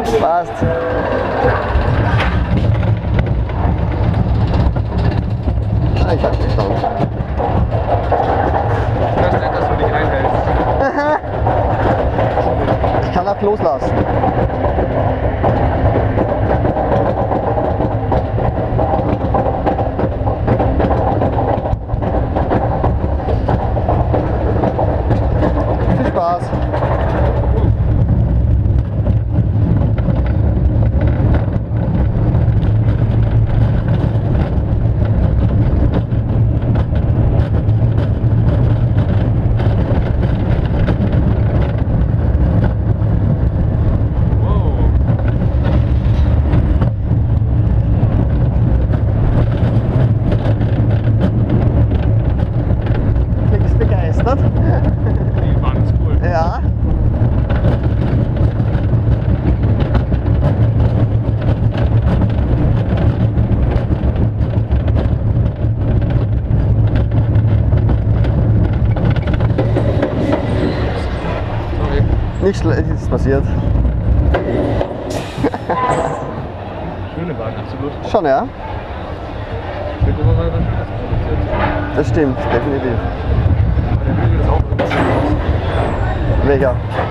Passt. Ah, ich hab gestanden. Ich weiß nicht, dass du dich einhältst. Ich kann auch loslassen. Viel Spaß. Die waren jetzt cool. Ja. Sorry. Nicht schlecht, ist passiert. Schöne Bahn, absolut. Schon, ja? Ich finde immer mal was Schönes produziert. Das stimmt, definitiv. Aber der Hügel ist auch immer schön aus. Welcher?